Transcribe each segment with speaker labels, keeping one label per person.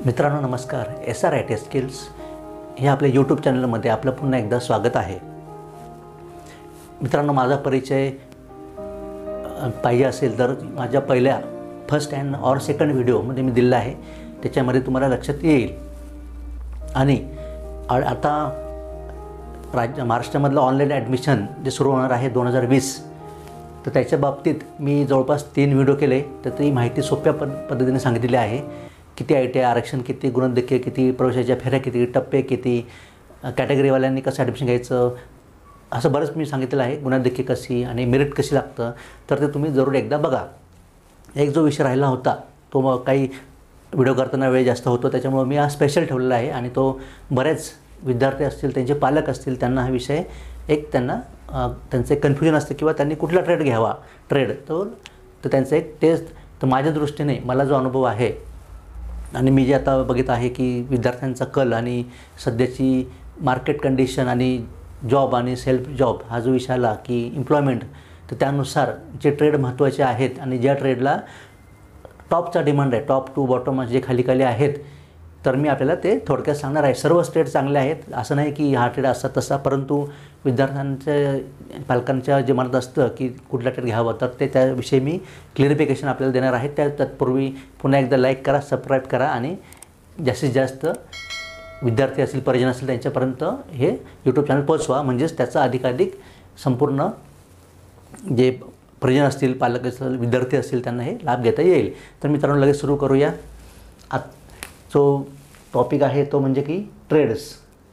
Speaker 1: मित्रांनो नमस्कार. SR IT skills हे आपल्या यूट्यूब चॅनलमध्ये आपलं पुन्हा एकदा स्वागत आहे. मित्रांनो माझा परिचय पाहिजे असेल तर माझ्या पहिल्या फर्स्ट अँड ऑर सेकंड व्हिडिओमध्ये मी दिलेला आहे, त्याच्यामध्ये तुम्हाला लक्षात येईल. आणि आता महाराष्ट्रामधलं ऑनलाईन ॲडमिशन जे सुरू होणार आहे 2020, तर त्याच्या बाबतीत मी जवळपास 3 व्हिडिओ केले. तर ती माहिती सोप्या पद्धतीने सांगितलेली आहे. किती ITI आरक्षण, किती गुणोत्तरीय, किती प्रवेशाच्या फेऱ्या, किती टप्पे, किती कॅटेगरीवाल्यांनी कसं ॲडमिशन घ्यायचं, असं बरंच मी सांगितलेलं आहे. गुणोत्तरी कशी आणि मेरिट कशी लागतं, तर ते तुम्ही जरूर एकदा बघा. एक जो विषय राहिला होता तो मग काही व्हिडिओ करताना वेळ जास्त होतो, त्याच्यामुळे मी हा स्पेशल ठेवलेला आहे. आणि तो बरेच विद्यार्थी असतील, त्यांचे पालक असतील, त्यांना हा विषय त्यांना त्यांचं एक कन्फ्युजन असतं किंवा त्यांनी कुठला ट्रेड घ्यावा तर त्यांचं एक टेस्ट. तर माझ्या दृष्टीने मला जो अनुभव आहे आणि मी जे आता बघित आहे की विद्यार्थ्यांचा कल आणि सध्याची मार्केट कंडिशन आणि जॉब आणि सेल्फ जॉब हा जो विषय आला की एम्प्लॉयमेंट, तर त्यानुसार जे ट्रेड महत्त्वाचे आहेत आणि ज्या ट्रेडला टॉपचा डिमांड आहे, टॉप टू बॉटम जे खाली आहेत, तर मी आपल्याला ते थोडक्यात सांगणार आहे. सर्व ट्रेड चांगले आहेत, असं नाही की हा ट्रेड असा तसा, परंतु विद्यार्थ्यांच्या पालकांच्या जे मनात असतं की कुठला ट्रेड घ्यावं, तर ते त्याविषयी मी क्लिअरिफिकेशन आपल्याला देणार आहे. तत्पूर्वी पुन्हा एकदा लाईक करा, सबस्क्राईब करा आणि जास्तीत जास्त विद्यार्थी असतील, परिजन असतील, त्यांच्यापर्यंत हे यूट्यूब चॅनल पोहोचवा. म्हणजेच त्याचा अधिकाधिक संपूर्ण जे परिजन असतील, पालक असतील, विद्यार्थी असतील, त्यांना हे लाभ घेता येईल. तर मित्रांनो लगेच सुरू करूया. जो टॉपिक आहे तो म्हणजे की ट्रेड्स.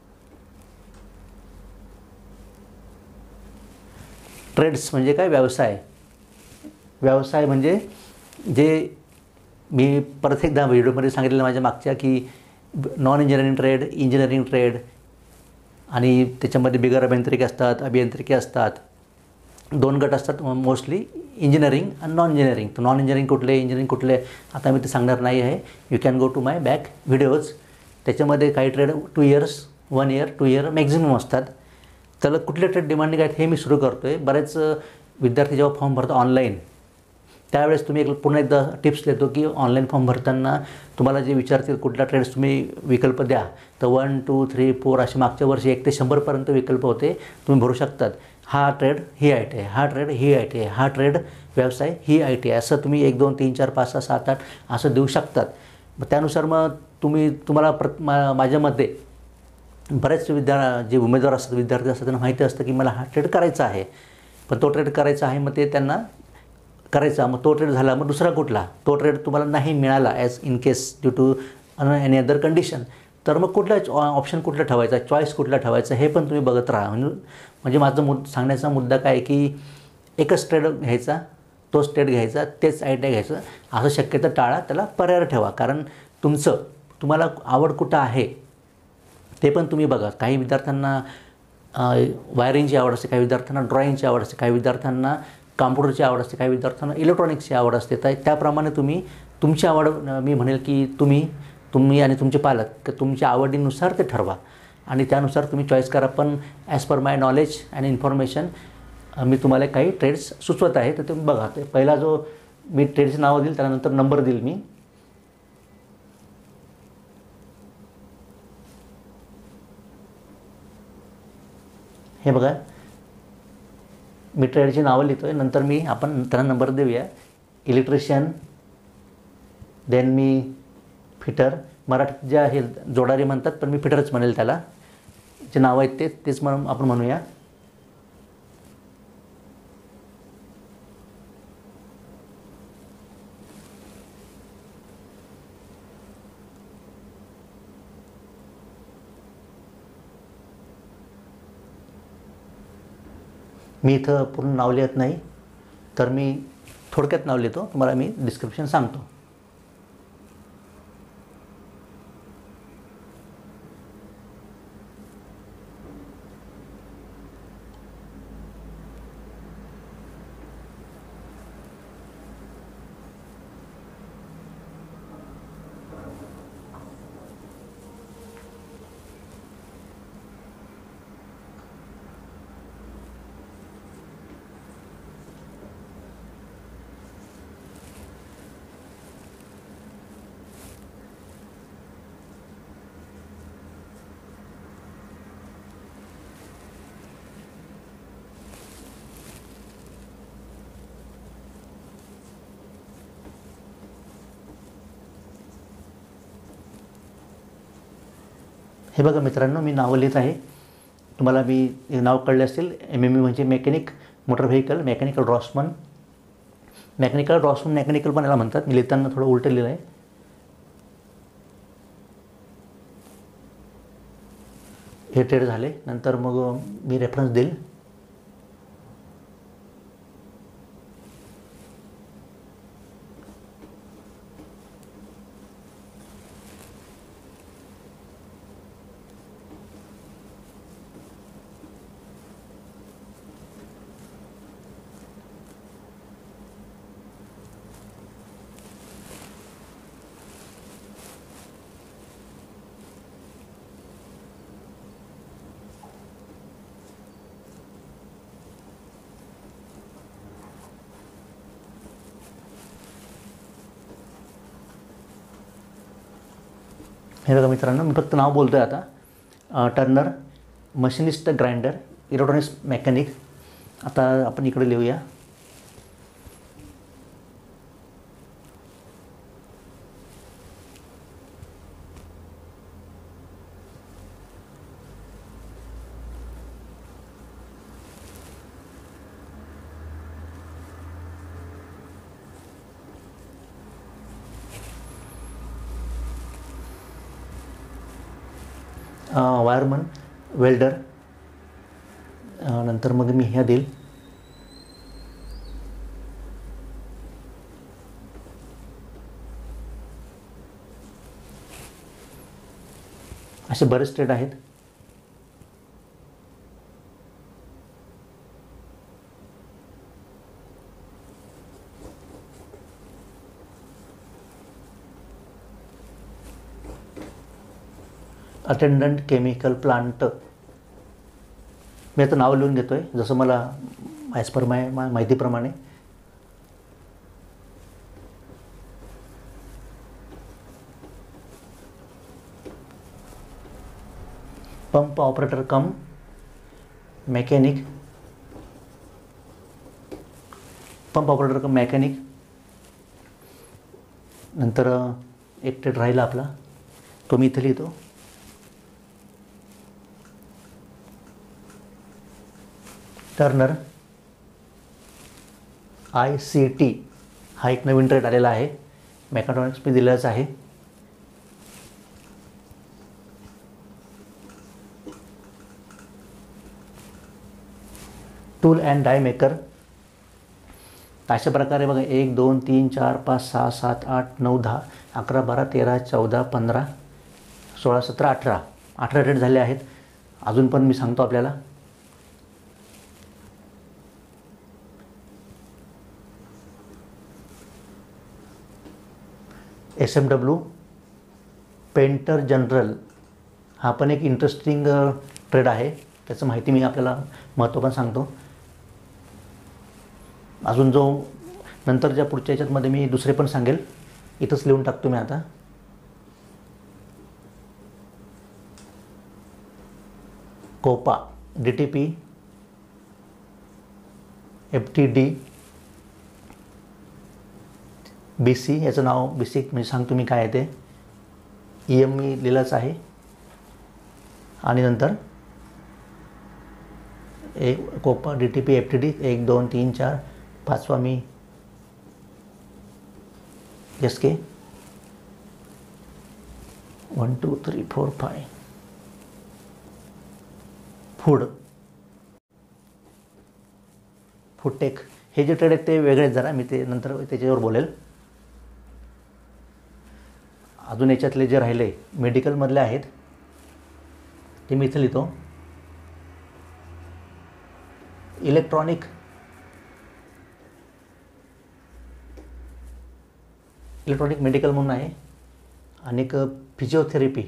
Speaker 1: ट्रेड्स म्हणजे काय? व्यवसाय. व्यवसाय म्हणजे जे मी परत एकदा व्हिडिओमध्ये सांगितलेलं माझ्या मागच्या की non engineering trade, engineering trade आणि त्याच्यामध्ये बिगर अभियांत्रिकी असतात, अभियांत्रिकी असतात. 2 गट असतात मोस्टली, इंजिनिअरिंग आणि नॉन इंजिनिअरिंग. तर नॉन इंजिनिअरिंग कुठले आता मी ते सांगणार नाही आहे. You can go to my back videos. त्याच्यामध्ये काही trade 2 years, 1 year, 2 year maximum असतात. तर कुठले ट्रेड डिमांडिंग आहेत हे मी सुरू करतो आहे. बरेच विद्यार्थी जेव्हा फॉर्म भरतो ऑनलाईन, त्यावेळेस तुम्ही पुन्हा एकदा टिप्स देतो की ऑनलाईन फॉर्म भरताना तुम्हाला जे विचारतील कुठला ट्रेड्स तुम्ही विकल्प द्या, तर 1, 2, 3, 4 असे मागच्या वर्षी 1 ते 100पर्यंत विकल्प होते, तुम्ही भरू शकतात. हा ट्रेड ही ITI, हा ट्रेड ही ITI, हा ट्रेड व्यवसाय ही ITI, असं तुम्ही 1, 2, 3, 4, 5, 6, 7, 8 असं देऊ शकतात. मग त्यानुसार मग तुम्हाला माझ्यामध्ये बरेच जे उमेदवार असतात, विद्यार्थी असतात, त्यांना माहिती असतं की मला हा ट्रेड करायचा आहे. पण तो ट्रेड करायचा आहे, मग ते त्यांना करायचा. मग तो ट्रेड झाला, मग दुसरा कुठला? तो ट्रेड तुम्हाला नाही मिळाला as in case due to any other condition, तर मग कुठला ऑप्शन कुठला ठेवायचा, चॉईस कुठला ठेवायचा, हे पण तुम्ही बघत राहा. म्हणजे माझं सांगण्याचा मुद्दा काय आहे की एकच ट्रेड घ्यायचा, तोच ट्रेड घ्यायचा, तेच ITI घ्यायचं असं शक्यता टाळा. त्याला पर्याय ठेवा. कारण तुम्हाला आवड कुठं आहे ते पण तुम्ही बघा. काही विद्यार्थ्यांना वायरिंगची आवड असते, काही विद्यार्थ्यांना ड्रॉईंगची आवड असते, काही विद्यार्थ्यांना कॉम्प्युटरची आवड असते, काही विद्यार्थ्यांना इलेक्ट्रॉनिक्सची आवड असते. तर त्याप्रमाणे तुमची आवड, मी म्हणेल की तुम्ही आणि तुमचे पालक तुमच्या आवडीनुसार ते ठरवा आणि त्यानुसार तुम्ही चॉईस करा. पण as per my knowledge and information मी तुम्हाला काही ट्रेड्स सुचवत आहे, तर तुम्ही बघा. ते पहिला जो मी ट्रेडचं नाव देईल त्यानंतर नंबर देईल मी. हे बघा, मी ट्रेडची नावं लिहितो आहे, नंतर आपण त्यांना नंबर देऊया. इलेक्ट्रिशियन, देन मी फिटर, मराठीत ज्या हे जोडारी म्हणतात, पण मी फिटरच म्हणेल त्याला. जे नावं आहेत तेच म्हणून आपण म्हणूया. मी इथं पूर्ण नाव लिहित नाही, तर मी थोडक्यात नाव लिहितो, तुम्हाला मी डिस्क्रिप्शन सांगतो. हे बघा मित्रांनो, मी नावं लिहित आहे. तुम्हाला मी नाव कळले असतील. MME म्हणजे mechanic motor vehicle, mechanical draughtsman. Mechanical पण याला म्हणतात. मी लिहिताना थोडं उलटं लिहिलं आहे. हे ट्रेड झाले. नंतर मग मी रेफरन्स देईल. हे बघा मित्रांनो, मी फक्त नाव बोलतो आहे आता. Turner, machinist grinder, electronics mechanic. आता आपण इकडे लिहूया. Wireman, welder. नंतर मग मी ह्या देईल. असे बरेच ट्रेड आहेत. Attendant chemical plant. मी आता नाव लिहून घेतो आहे जसं मला ॲज पर माहितीप्रमाणे. Pump operator cum mechanic. Pump operator cum mechanic. नंतर एक ट्रेड राहिला आपला, तो मी इथे लिहितो. Turner, ICT. हा एक नवीन ट्रेड आलेला आहे. मेकॅट्रॉनिक्स मी दिलेलाच आहे. Tool and die maker. अशा प्रकारे बघा 1 2 3 4 5 6 7 8 9 10 11 12 13 14 15 16 17 18 ट्रेड झाले आहेत. अजून पण मी सांगतो आपल्याला. SMW painter general. हा पण एक इंटरेस्टिंग ट्रेड आहे. त्याचं माहिती मी आपल्याला महत्त्व पण सांगतो. अजून जो नंतरच्या पुढच्या याच्यामध्ये मी दुसरे पण सांगेल. इथंच लिहून टाकतो मी आता. COPA, DTP, FTD, BC. याचं नाव BC म्हणजे सांगतो मी काय आहे ते. EM मी लिहिलंच आहे. आणि नंतर एक कोपा, DTP, FTD 1 2 3 4 5वा मी SK 1 2 3 4 5. फूडटेक. हे जे ट्रेड आहेत ते वेगळे आहेत जरा. मी ते नंतर त्याच्यावर बोलेल. अजून याच्यातले जे राहिले मेडिकलमधले आहेत ते मी इथं लिहितो. इलेक्ट्रॉनिक मेडिकल म्हणून आहे. आणि एक फिजिओथेरपी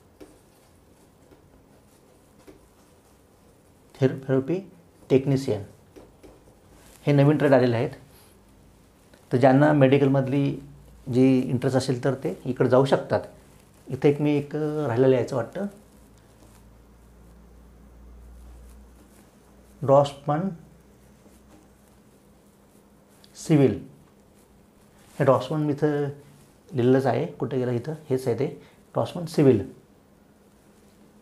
Speaker 1: टेक्निशियन. हे नवीन ट्रेड आलेले आहेत. तर ज्यांना मेडिकलमधली जी इंटरेस्ट असेल तर ते इकडे जाऊ शकतात. इथे एक राहिलेलं यायचं वाटतं. Draughtsman civil. हे ड्रॉफ्ट्समन मी इथं लिहिलंच आहे. कुठे गेलं इथं हेच आहे ते ड्रॉफ्ट्समन सिव्हिल.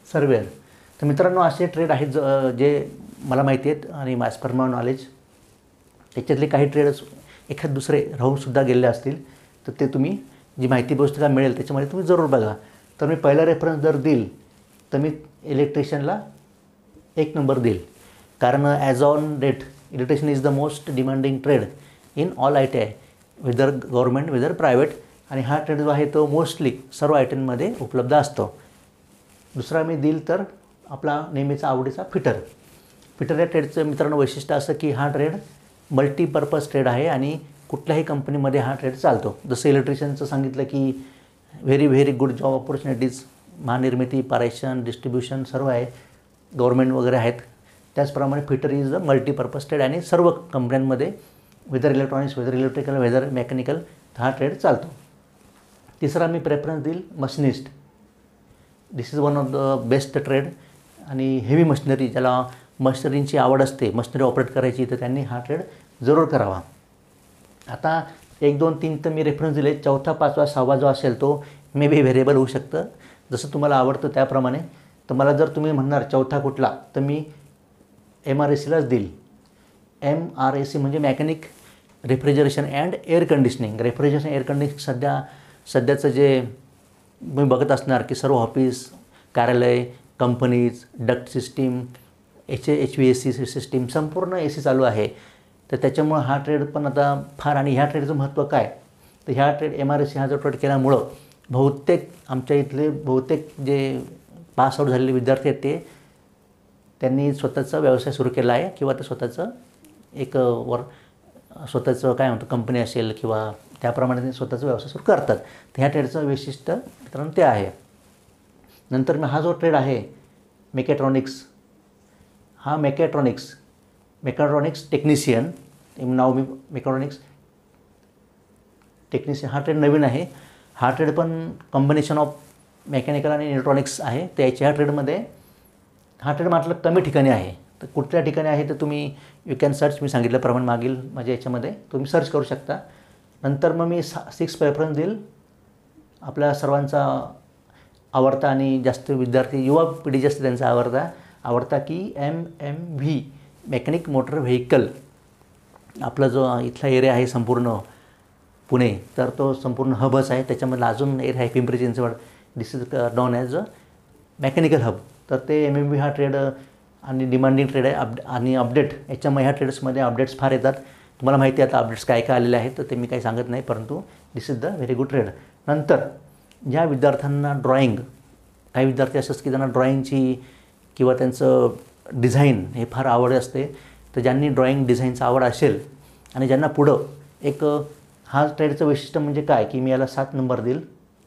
Speaker 1: सर्वेअर. तर मित्रांनो असे ट्रेड आहेत जे मला माहिती आहेत आणि ॲज पर माय नॉलेज त्याच्यातले काही ट्रेडर्स एखाद दुसरे राहूनसुद्धा गेलेले असतील, तर ते तुम्ही जी माहिती पुस्तका मिळेल त्याच्यामध्ये तुम्ही जरूर बघा. तर मी पहिला रेफरन्स जर देईल तर मी इलेक्ट्रिशियनला 1 नंबर देईल, कारण as on date electrician is the most demanding trade in all ITI, whether government whether private. आणि हा ट्रेड जो आहे तो मोस्टली सर्व ITIमध्ये उपलब्ध असतो. दुसरा मी देईल तर आपला नेहमीचा आवडीचा फिटर. फिटर या ट्रेडचं मित्रांनो वैशिष्ट्य असं की हा ट्रेड मल्टीपर्पज ट्रेड आहे आणि कुठल्याही कंपनीमध्ये हा ट्रेड चालतो. जसं इलेक्ट्रिशियनचं सांगितलं की व्हेरी गुड जॉब ऑपॉर्च्युनिटीज, महानिर्मिती, पारेषण, डिस्ट्रीब्युशन सर्व आहे, गव्हर्मेंट वगैरे आहेत. त्याचप्रमाणे fitter is the multipurpose trade आणि सर्व कंपन्यांमध्ये whether electronics, whether electrical, whether mechanical हा ट्रेड चालतो. तिसरा मी प्रेफरन्स देईल machinist. This is one of the best trade. आणि हेवी मशिनरी, ज्याला मशिनरींची आवड असते, मशिनरी ऑपरेट करायची, तर त्यांनी हा ट्रेड जरूर करावा. आता 1, 2, 3 तर मी रेफरन्स दिले. चौथा, 5वा, 6वा जो असेल तो मे बी व्हेरिएबल होऊ शकतं, जसं तुम्हाला आवडतं त्याप्रमाणे. तर मला जर तुम्ही म्हणणार चौथा कुठला, तर मी MRACलाच देईल. MRAC म्हणजे mechanic refrigeration and air conditioning. Refrigeration air conditioning सध्याचं जे तुम्ही बघत असणार की सर्व ऑफिस, कार्यालय, companies, duct system, HVAC system, संपूर्ण AC चालू आहे. तर त्याच्यामुळं हा ट्रेड पण आता फार, आणि ह्या ट्रेडचं महत्त्व काय, तर ह्या ट्रेड MRAC हा जो ट्रेड केल्यामुळं बहुतेक आमच्या इथले बहुतेक जे पास आऊट झालेले विद्यार्थी आहेत त्यांनी स्वतःचा व्यवसाय सुरू केला आहे, किंवा ते स्वतःचं एक स्वतःचं काय म्हणतो कंपनी असेल किंवा त्याप्रमाणे ते स्वतःचा व्यवसाय सुरू करतात. तर ह्या ट्रेडचं वैशिष्ट्य मित्रांनो ते आहे. नंतर मी हा जो ट्रेड आहे मेकॅट्रॉनिक्स, हा मेकॅट्रॉनिक्स टेक्निशियन, नाव मी मेकॅट्रॉनिक्स टेक्निशियन, हा ट्रेड नवीन आहे. हा ट्रेड पण कॉम्बिनेशन ऑफ मेकॅनिकल आणि इलेक्ट्रॉनिक्स आहे. त्याच्या ह्या ट्रेडमध्ये हा ट्रेड म्हटलं कमी ठिकाणी आहे. तर कुठल्या ठिकाणी आहे तर तुम्ही यू कॅन सर्च, मी सांगितल्याप्रमाणे मागील माझ्या याच्यामध्ये तुम्ही सर्च करू शकता. नंतर मग मी 6 प्रेफरन्स देईल आपल्या सर्वांचा आवडता आणि जास्त विद्यार्थी युवा पिढी जास्त त्यांचा आवडता की MMV मेकॅनिक मोटर व्हेकल. आपला जो इथला एरिया आहे संपूर्ण पुणे, तर तो संपूर्ण हबच आहे. त्याच्यामधला अजून एरिया आहे Pimpri Chinchwad, this is known as a mechanical hub. तर ते MMV हा ट्रेड आणि डिमांडिंग ट्रेड आहे. आणि अपडेट याच्यामुळे ह्या ट्रेड्समध्ये अपडेट्स फार येतात. तुम्हाला माहिती आहे आता अपडेट्स काय आलेले आहेत, तर ते मी काही सांगत नाही, परंतु this is the very good trade. नंतर ज्या विद्यार्थ्यांना ड्रॉइंग, काही विद्यार्थी असतात की त्यांना ड्रॉइंगची किंवा त्यांचं डिझाईन हे फार आवड असते, तर ज्यांनी ड्रॉइंग डिझाईनचा आवड असेल आणि ज्यांना पुढं एक हा ट्रेडचं वैशिष्ट्य म्हणजे काय की मी याला 7 नंबर देईल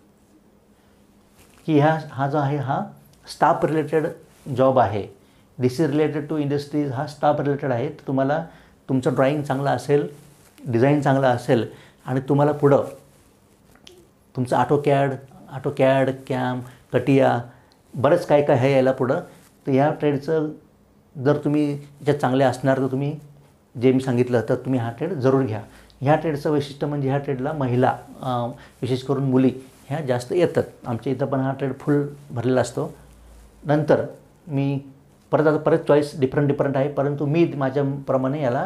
Speaker 1: की हा जो आहे हा स्टाफ रिलेटेड जॉब आहे. This is related to industries, हा स्टाफ रिलेटेड आहे. तर तुम्हाला तुमचं ड्रॉइंग चांगलं असेल, डिझाईन चांगलं असेल आणि तुम्हाला पुढं तुमचं ऑटोकॅड, कॅम, कटिया बरंच काय आहे याला पुढं, तर ह्या ट्रेडचं जर तुम्ही याच्यात चांगले असणार तर तुम्ही जे मी सांगितलं तर तुम्ही हा ट्रेड जरूर घ्या. ह्या ट्रेडचं वैशिष्ट्य म्हणजे ह्या ट्रेडला महिला, विशेष करून मुली ह्या जास्त येतात. आमच्या इथं पण हा ट्रेड फुल भरलेला असतो. नंतर मी परत चॉईस डिफरंट आहे, परंतु मी माझ्याप्रमाणे याला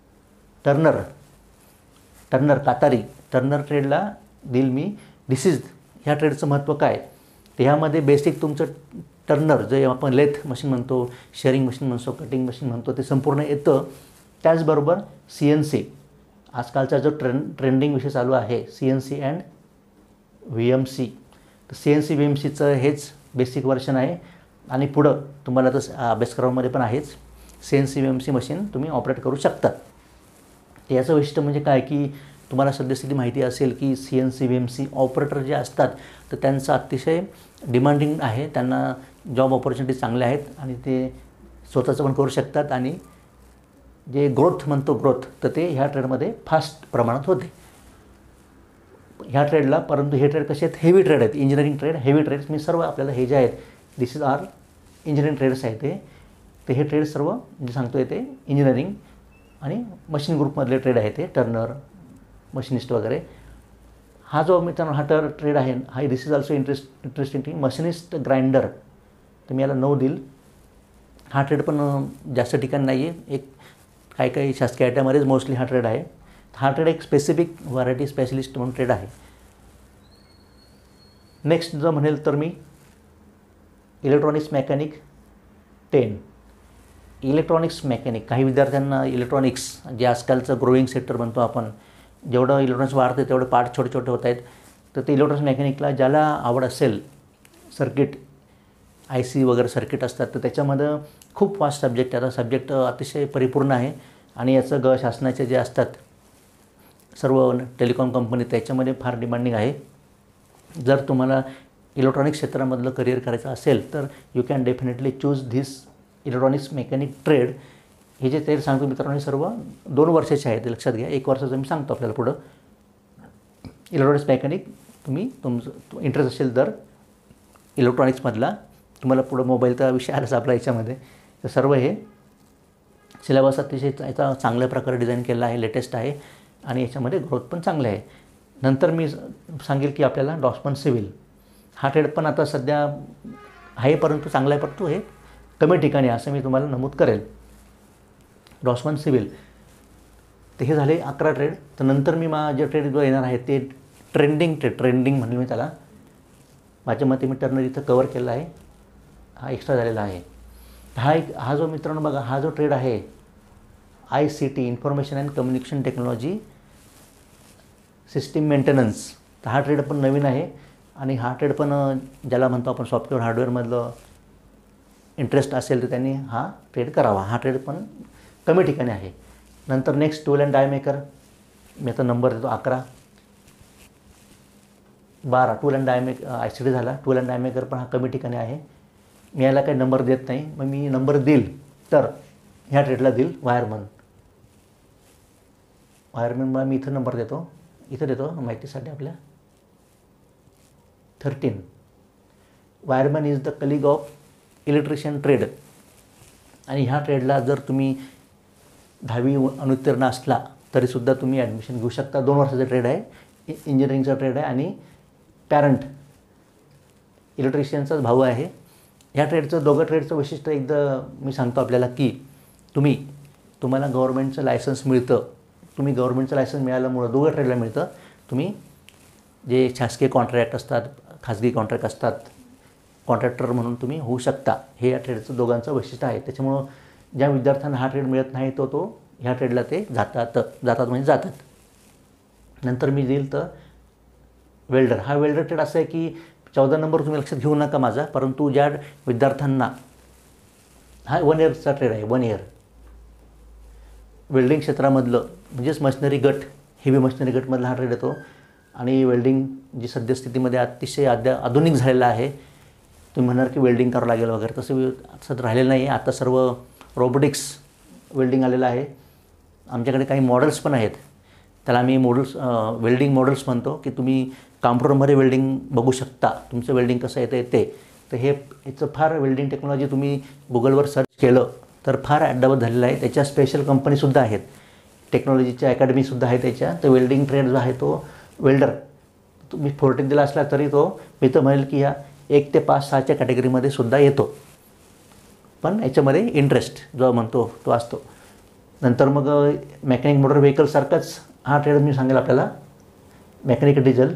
Speaker 1: कातारी ट्रेडला देईल मी. दिस इज ह्या ट्रेडचं महत्त्व काय, तर ह्यामध्ये बेसिक तुमचं टर्नर जे आपण लेथ मशीन म्हणतो, शेअरिंग मशीन म्हणतो, कटिंग मशीन म्हणतो, ते संपूर्ण येतं. त्याचबरोबर CNC, आजकालचा जो ट्रेंडिंग विषय चालू आहे CNC अँड VMC, तर CNC VMCचं हेच बेसिक वर्जन आहे. आणि पुढं तुम्हाला तर अभ्यासक्रमामध्ये पण आहेच CNC VMC मशीन तुम्ही ऑपरेट करू शकता. याचं वैशिष्ट्य म्हणजे काय की तुम्हाला सद्यस्थिती माहिती असेल की CNC VMC ऑपरेटर जे असतात तर त्यांचं अतिशय डिमांडिंग आहे. त्यांना जॉब ऑपॉर्च्युनिटीज चांगल्या आहेत आणि ते स्वतःचं पण करू शकतात. आणि जे ग्रोथ तर ते ह्या ट्रेडमध्ये फास्ट प्रमाणात होते ह्या ट्रेडला. परंतु हे ट्रेड कसे आहेत, हेवी ट्रेड आहेत, इंजिनिअरिंग ट्रेड, हेवी ट्रेड्स. मी सर्व आपल्याला हे जे आहेत this is are engineering trades आहेत ते हे ट्रेड सर्व जे सांगतो आहे ते इंजिनिअरिंग आणि मशीन ग्रुपमधले ट्रेड आहे ते टर्नर, मशिनिस्ट वगैरे. हा जो मित्रांनो हा ट्रेड आहे हा this is also interesting thing. Machinist grinder तर मी याला 9 देईल. हा ट्रेड पण जास्त ठिकाणी नाही आहे, एक काही शासकीय आयट्यामध्येच मोस्टली हा ट्रेड आहे. हा ट्रेड एक स्पेसिफिक व्हरायटी स्पेशलिस्ट म्हणून ट्रेड आहे. नेक्स्ट जो म्हणेल तर मी इलेक्ट्रॉनिक्स मेकॅनिक 10. इलेक्ट्रॉनिक्स मेकॅनिक, काही विद्यार्थ्यांना इलेक्ट्रॉनिक्स जे आजकालचं ग्रोईंग सेक्टर म्हणतो आपण, जेवढं इलेक्ट्रॉनिक्स वाढतं तेवढे पार्ट छोटे छोटे होत आहेत. तर ते इलेक्ट्रॉनिक्स मेकॅनिकला ज्याला आवड असेल, सर्किट IC वगैरे सर्किट असतात, तर त्याच्यामध्ये खूप वास्ट सब्जेक्ट आहे. आता सब्जेक्ट अतिशय परिपूर्ण आहे आणि याचं शासनाचे जे असतात सर्व टेलिकॉम कंपनी त्याच्यामध्ये फार डिमांडिंग आहे. जर तुम्हाला इलेक्ट्रॉनिक्स क्षेत्रामधलं करिअर करायचं असेल तर you can definitely choose this electronics mechanic trade. हे जे ट्रेड सांगतो मित्रांनो हे सर्व 2 वर्षाचे आहेत, लक्षात घ्या. 1 वर्षाचं मी सांगतो आपल्याला पुढं. इलेक्ट्रॉनिक्स मेकॅनिक तुम्ही तुमचं इंटरेस्ट असेल तर इलेक्ट्रॉनिक्समधला, तुम्हाला पुढं मोबाईलचा विषय आलाच आपला याच्यामध्ये, तर सर्व हे सिलेबस अतिशय याचा चांगल्या प्रकारे डिझाईन केलेला आहे, लेटेस्ट आहे आणि याच्यामध्ये ग्रोथ पण चांगले आहे. नंतर मी सांगेल की आपल्याला ड्रॉप्समन सिव्हिल हा ट्रेड पण आता सध्या आहे, परंतु चांगला आहे, परंतु हे कमी ठिकाणी असं मी तुम्हाला नमूद करेल. ड्रॉप्समन सिव्हिल तर हे झाले 11 ट्रेड. तर नंतर मी माझे ट्रेड जो येणार आहे ते ट्रेंडिंग म्हणेल मी त्याला. माझ्या मते मी टर्नर इथं कवर केला आहे, हा एक्स्ट्रा झालेला आहे. हा जो मित्रांनो बघा, हा जो ट्रेड आहे ICT information and communication technology system maintenance, तर हा ट्रेड पण नवीन आहे आणि हा ट्रेड पण ज्याला म्हणतो आपण सॉफ्टवेअर हार्डवेअरमधलं इंटरेस्ट असेल तर त्यांनी हा ट्रेड करावा. हा ट्रेड पण कमी ठिकाणी आहे. नंतर next tool and die maker, मी आता नंबर देतो 11, 12 tool and die maker ICT झाला. टूल अँड डाय मेकर पण हा कमी ठिकाणी आहे. मी याला काही नंबर देत नाही, मग मी नंबर देईल तर ह्या ट्रेडला देईल वायरमन मला मी इथं नंबर देतो, इथं देतो माहितीसाठी आपल्या 13. Wireman is the colleague of electrician trade. आणि ह्या ट्रेडला जर तुम्ही 10वी अनुत्तीर्ण असला तरीसुद्धा तुम्ही ॲडमिशन घेऊ शकता. 2 वर्षाचा ट्रेड आहे, इंजिनिअरिंगचा ट्रेड आहे आणि पॅरंट इलेक्ट्रिशियनचाच भाऊ आहे. ह्या ट्रेडचं दोघं ट्रेडचं वैशिष्ट्य एकदा मी सांगतो आपल्याला की तुम्हाला गव्हर्नमेंटचं लायसन्स मिळतं. तुम्ही गव्हर्नमेंटचं लायसन्स मिळाल्यामुळं दोघं ट्रेडला मिळतं. तुम्ही जे शासकीय कॉन्ट्रॅक्ट असतात, खाजगी कॉन्ट्रॅक्ट असतात, कॉन्ट्रॅक्टर म्हणून तुम्ही होऊ शकता. हे या ट्रेडचं दोघांचं वैशिष्ट्य आहे. त्याच्यामुळं ज्या विद्यार्थ्यांना हा ट्रेड मिळत नाही तो ह्या ट्रेडला ते जातात. नंतर मी देईल तर वेल्डर. हा वेल्डर ट्रेड असं आहे की 14 नंबर तुम्ही लक्षात घेऊ नका माझा, परंतु ज्या विद्यार्थ्यांना हा 1 इयरचा ट्रेड आहे, 1 इयर वेल्डिंग क्षेत्रामधलं म्हणजेच मशिनरी गट, हेवी मशिनरी गटमधला हा ट्रेड येतो. आणि वेल्डिंग जी सद्यस्थितीमध्ये अतिशय आधुनिक झालेलं आहे. तुम्ही म्हणाल की वेल्डिंग करावं लागेल वगैरे, तसं राहिलेलं नाही आहे. आता सर्व रोबोटिक्स वेल्डिंग आलेलं आहे. आमच्याकडे काही मॉडेल्स पण आहेत, त्याला आम्ही वेल्डिंग मॉडेल्स म्हणतो की तुम्ही कॉम्प्युटरमध्ये वेल्डिंग बघू शकता, तुमचं वेल्डिंग कसं येतं ते. तर याचं फार वेल्डिंग टेक्नॉलॉजी तुम्ही गुगलवर सर्च केलं तर फार ॲडव्हान्स झालेलं आहे. त्याच्या स्पेशल कंपनीसुद्धा आहेत, टेक्नॉलॉजीच्या अकॅडमीसुद्धा आहे त्याच्या. तर वेल्डिंग ट्रेड जो आहे तो वेल्डर तुम्ही 14 दिला असला तरी मी तर म्हणेल की ह्या 1 ते 5, 6च्या कॅटेगरीमध्ये सुद्धा येतो. पण याच्यामध्ये इंटरेस्ट जो म्हणतो तो असतो. नंतर मग मेकॅनिक मोटर व्हेकलसारखाच हा ट्रेड मी सांगेल आपल्याला. Mechanic diesel,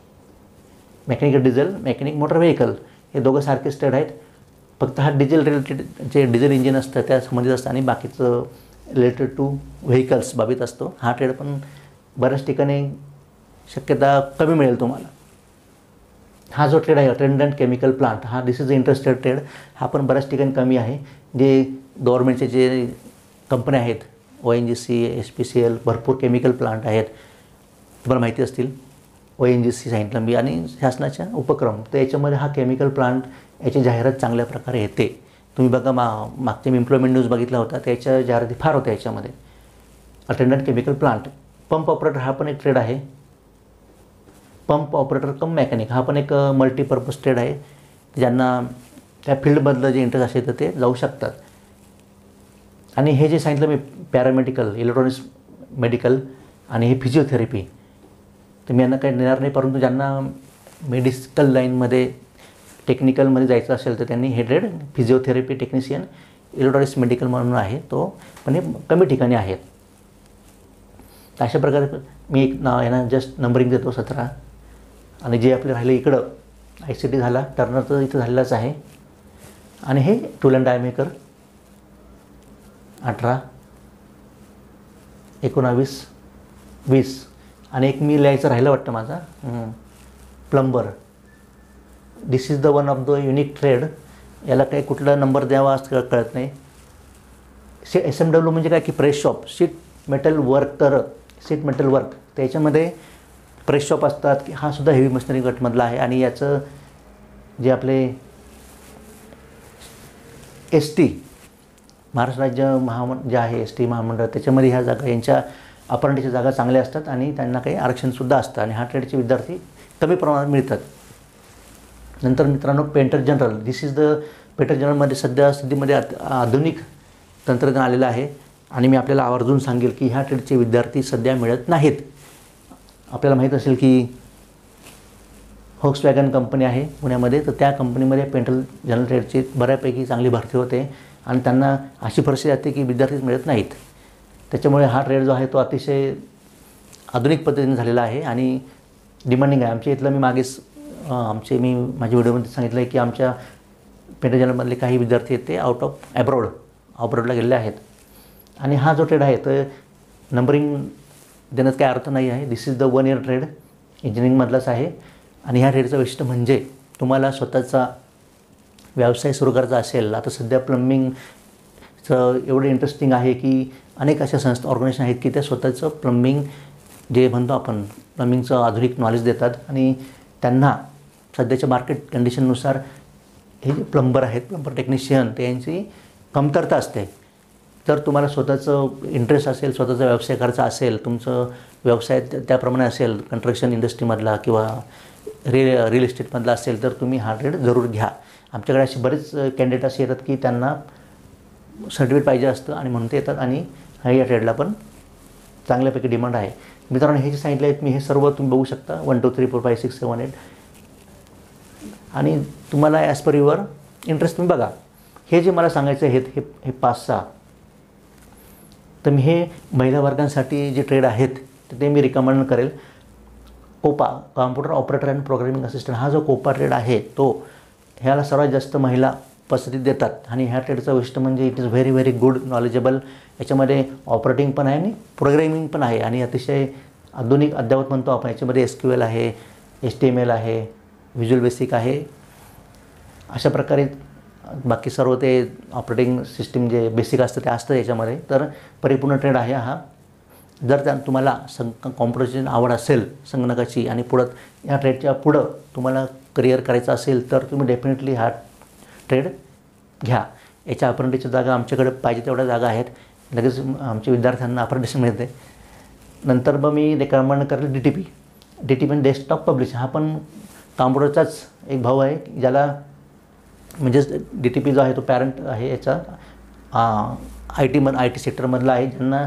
Speaker 1: mechanic motor vehicle हे दोघं सारखेच ट्रेड आहेत. फक्त हा डिझेल रिलेटेड जे डिझेल इंजिन असतं त्या संबंधित असतं आणि बाकीचं रिलेटेड टू व्हेकल्स बाबतीत असतो. हा ट्रेड पण बऱ्याच ठिकाणी शक्यता कमी मिळेल तुम्हाला. हा जो ट्रेड आहे अटेंडंट केमिकल प्लांट, हा दिस इज इंटरेस्टेड ट्रेड. हा पण बऱ्याच ठिकाणी कमी आहे. जे गव्हर्नमेंटचे जे कंपन्या आहेत, ONGC, SPCL, भरपूर केमिकल प्लांट आहेत, तुम्हाला माहिती असतील. ONGC सांगितलं मी आणि शासनाच्या उपक्रम, तर याच्यामध्ये हा केमिकल प्लांट याची जाहिरात चांगल्या प्रकारे येते. तुम्ही बघा मागचे मी एम्प्लॉयमेंट न्यूज बघितला होता, त्याच्या जाहिराती फार होत्या याच्यामध्ये. Attendant chemical plant. Pump operator हा पण एक ट्रेड आहे. पंप ऑपरेटर कम मेकॅनिक हा पण एक मल्टीपर्पज ट्रेड आहे. ज्यांना त्या फील्डमधलं जे इंटरेस्ट असेल तर ते जाऊ शकतात. आणि हे जे सांगितलं मी पॅरामेडिकल, इलेक्ट्रॉनिक्स मेडिकल आणि हे फिजिओथेरपी, तर मी यांना काही देणार नाही. परंतु ज्यांना मेडिकल लाईनमध्ये टेक्निकलमध्ये जायचं असेल तर त्यांनी हे trade physiotherapy technician, electronics medical म्हणून आहे तो, पण हे कमी ठिकाणी आहेत. तर अशा प्रकारे मी एक यांना जस्ट नंबरिंग देतो 17. आणि जे आपले राहिले इकडं ICT झाला, टर्नर तर इथं झालेलाच आहे. आणि हे टूल अँड डाय मेकर 18, 19, 20. आणि एक मी लिहायचं राहिलं वाटतं माझा, plumber. This is the one of the unique trade. याला काही कुठला नंबर द्यावा असं कळत नाही. SMW म्हणजे काय की press shop, sheet metal worker, sheet metal work. त्याच्यामध्ये प्रेस शॉप असतात की हा सुद्धा हेवी मशिनरी गटमधला आहे. आणि याचं जे आपले ST महाराष्ट्र राज्य जे आहे ST महामंडळ, त्याच्यामध्ये ह्या जागा, यांच्या अपरेंटिसच्या जागा चांगल्या असतात आणि त्यांना काही आरक्षणसुद्धा असतं. आणि हा ट्रेडचे विद्यार्थी कमी प्रमाणात मिळतात. नंतर मित्रांनो painter general. This is the painter जनरलमध्ये सध्यामध्ये आधुनिक तंत्रज्ञान आलेलं आहे. आणि मी आपल्याला आवर्जून सांगेल की ह्या ट्रेडचे विद्यार्थी सध्या मिळत नाहीत. आपल्याला माहीत असेल की व्होक्सवॅगन कंपनी आहे पुण्यामध्ये, तर त्या कंपनीमध्ये पेंटर जनरल ट्रेडची बऱ्यापैकी चांगली भरती होते आणि त्यांना अशी परिस्थिती येते की विद्यार्थीच मिळत नाहीत. त्याच्यामुळे हा ट्रेड जो आहे तो अतिशय आधुनिक पद्धतीने झालेला आहे आणि डिमांडिंग आहे. आमच्या इथलं मी मागेच माझ्या व्हिडिओमध्ये सांगितलं आहे की आमच्या पेंटर जनरलमधले काही विद्यार्थी आहेत ते आउट ऑफ अब्रॉडला गेलेले आहेत. आणि हा जो ट्रेड आहे तर नंबरिंग देण्यात काही अर्थ नाही आहे. This is the 1 year trade, इंजिनिअरिंगमधलाच आहे. आणि ह्या ट्रेडचं वैशिष्ट्य म्हणजे तुम्हाला स्वतःचा व्यवसाय सुरू करायचा असेल. आता सध्या प्लंबिंगचं एवढं इंटरेस्टिंग आहे की अनेक अशा संस्था ऑर्गनायझेशन आहेत की त्या स्वतःचं प्लंबिंग जे म्हणतो आपण प्लंबिंगचं आधुनिक नॉलेज देतात. आणि त्यांना सध्याच्या मार्केट कंडिशननुसार हे जे प्लंबर आहेत, प्लंबर टेक्निशियन, त्यांची कमतरता असते. जर तुम्हाला स्वतःचं इंटरेस्ट असेल, स्वतःचा व्यवसाय करायचा असेल, तुमचं व्यवसाय त्याप्रमाणे असेल, कन्स्ट्रक्शन इंडस्ट्रीमधला किंवा रिअल इस्टेटमधला असेल, तर तुम्ही हा ट्रेड जरूर घ्या. आमच्याकडे असे बरेच कॅन्डिडेट असे येतात की त्यांना सर्टिफिकेट पाहिजे असतं आणि म्हणून ते येतात. आणि या ट्रेडला पण चांगल्यापैकी डिमांड आहे. मित्रांनो हे जे सांगितले आहेत मी, हे सर्व तुम्ही बघू शकता 1 2 3 4 5 6 7 8. आणि तुम्हाला ॲज पर युअर इंटरेस्ट तुम्ही बघा. हे जे मला सांगायचं आहेत हे 5-6, तर मी हे महिला वर्गांसाठी जे ट्रेड आहेत तर ते मी रिकमेंड करेल. COPA, computer operator and programming assistant, हा जो कोपा ट्रेड आहे तो ह्याला सर्वात जास्त महिला पसंती देतात. आणि ह्या ट्रेडचं वैशिष्ट्य म्हणजे it is very good knowledgeable. याच्यामध्ये ऑपरेटिंग पण आहे आणि प्रोग्रामिंग पण आहे आणि अतिशय आधुनिक अद्ययावत म्हणतो आपण. याच्यामध्ये SQL आहे, HTML आहे, व्हिज्युअल बेसिक आहे. अशा प्रकारे बाकी सर्व ते ऑपरेटिंग सिस्टीम जे बेसिक असतं ते असतं याच्यामध्ये. तर परिपूर्ण ट्रेड आहे हा. जर तुम्हाला कॉम्प्युटरची आवड असेल संगणकाची आणि या ट्रेडच्या पुढं तुम्हाला करिअर करायचं असेल तर तुम्ही डेफिनेटली हा ट्रेड घ्या. याच्या अप्रेंटिसच्या जागा आमच्याकडे पाहिजे तेवढ्या जागा आहेत. लगेच आमच्या विद्यार्थ्यांना अप्रेंटिस मिळते. नंतर मग मी रेकमेंड करेल DTP म्हणजे डेस्कटॉप पब्लिशिंग. हा पण कॉम्प्युटरचाच एक भाऊ आहे ज्याला म्हणजेच DTP जो आहे तो पॅरेंट आहे याचा IT सेक्टरमधला आहे, ज्यांना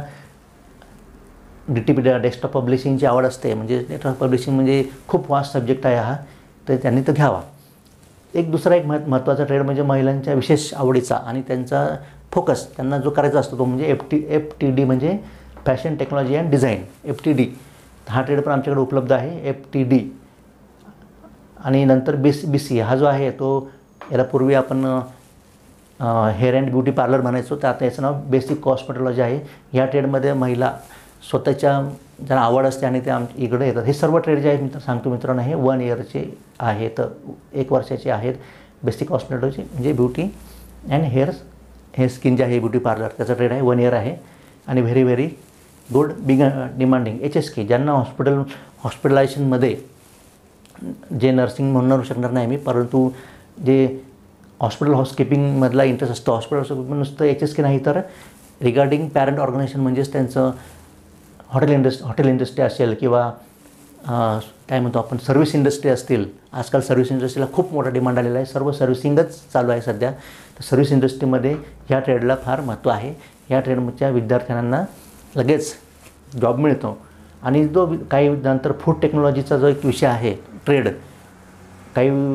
Speaker 1: DTP डेस्कटॉप पब्लिशिंगची आवड असते. म्हणजे डेस्कटॉप पब्लिशिंग म्हणजे खूप वास्ट सब्जेक्ट आहे हा, तर त्यांनी तो घ्यावा. दुसरा महत्त्वाचा ट्रेड म्हणजे महिलांच्या विशेष आवडीचा आणि त्यांचा फोकस त्यांना जो करायचा असतो तो म्हणजे FTD म्हणजे fashion technology and design, FTD. हा ट्रेड पण आमच्याकडे उपलब्ध आहे, FTD. आणि नंतर BC हा जो आहे तो याला पूर्वी आपण हेअर अँड ब्युटी पार्लर म्हणायचो, तर आता याचं नाव बेसिक कॉस्मेटॉलॉजी आहे. ह्या ट्रेडमध्ये महिला स्वतःच्या ज्यांना आवड असते आणि ते इकडे येतात. हे सर्व ट्रेड जे आहेत सांगतो मित्रांनो, हे 1 yearचे आहेत, 1 वर्षाचे आहेत. बेसिक कॉस्मेटॉलॉजी म्हणजे ब्युटी अँड हेअर स्किन जे आहे ब्युटी पार्लर, त्याचा ट्रेड आहे, 1 year आहे. आणि व्हेरी गुड डिमांडिंग HSK, ज्यांना हॉस्पिटलायझेशनमध्ये जे नर्सिंग म्हणू शकणार नाही मी, परंतु जे हॉस्पिटल हाऊसकीपिंगमधला इंटरेस्ट असतो, हॉस्पिटल हाऊसकीपिंग नुसतं HSK नाही तर रिगार्डिंग पॅरेंट ऑर्गनायझेशन म्हणजेच त्यांचं हॉटेल इंडस्ट्री असेल किंवा काय म्हणतो आपण सर्व्हिस इंडस्ट्री असतील. आजकाल सर्व्हिस इंडस्ट्रीला खूप मोठा डिमांड आलेला आहे, सर्व सर्व्हिसिंगच चालू आहे सध्या. तर सर्व्हिस इंडस्ट्रीमध्ये ह्या ट्रेडला फार महत्त्व आहे. ह्या ट्रेडच्या विद्यार्थ्यांना लगेच जॉब मिळतो. आणि काही नंतर फूड टेक्नॉलॉजीचा जो एक विषय आहे ट्रेड, काही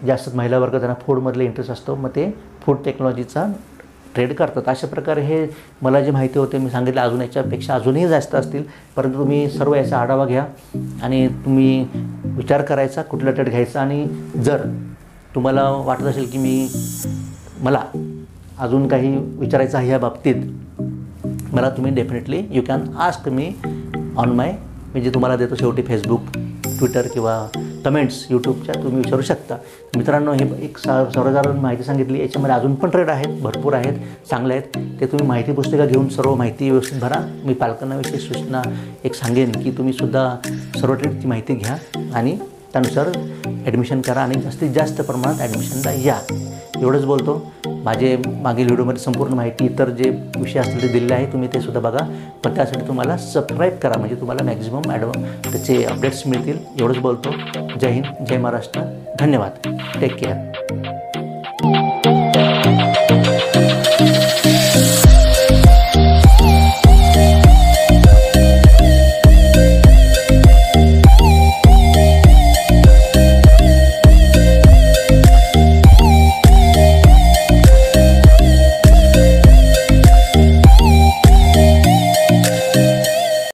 Speaker 1: जास्त महिला वर्ग त्यांना फूडमधले इंटरेस्ट असतो, मग ते फूड टेक्नॉलॉजीचा ट्रेड करतात. अशा प्रकारे हे मला जे माहिती होते मी सांगितलं, अजून याच्यापेक्षा अजूनही जास्त असतील, परंतु तुम्ही सर्व याचा आढावा घ्या आणि तुम्ही विचार करायचा कुठला ट्रेड घ्यायचा. आणि जर तुम्हाला वाटत असेल की मला अजून काही विचारायचं आहे या बाबतीत, मला तुम्ही definitely you can ask me on my, मी जे तुम्हाला देतो शेवटी फेसबुक, ट्विटर किंवा कमेंट्स यूट्यूबच्या, तुम्ही विचारू शकता. मित्रांनो, हे एक सर्वसाधारण माहिती सांगितली, याच्यामध्ये अजून पण ट्रेड आहेत, भरपूर आहेत, चांगले आहेत. ते तुम्ही माहिती पुस्तिका घेऊन सर्व माहिती व्यवस्थित भरा. मी पालकांना विशेष सूचना एक सांगेन की तुम्ही सुद्धा सर्व ट्रेडची माहिती घ्या आणि त्यानुसार ॲडमिशन करा आणि जास्तीत जास्त प्रमाणात ॲडमिशनला या. एवढंच बोलतो. माझे मागील व्हिडिओमध्ये संपूर्ण माहिती इतर जे विषय असतील ते दिलेले आहे, तुम्ही ते सुद्धा बघा. पण त्यासाठी तुम्हाला सबस्क्राईब करा, म्हणजे तुम्हाला मॅक्झिमम त्याचे अपडेट्स मिळतील. एवढंच बोलतो. जय हिंद, जय महाराष्ट्र. धन्यवाद. Take care.